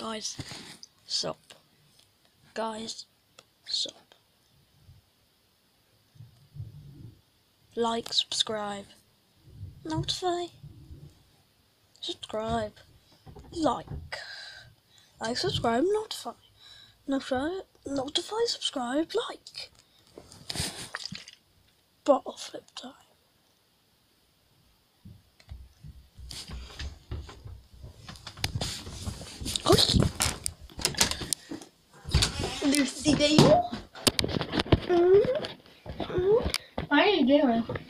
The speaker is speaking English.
Guys, sup. Guys, sup. Like, subscribe, notify, subscribe, like, subscribe, notify, subscribe, like. Bottle flip time. Lucy Dale. What are you doing?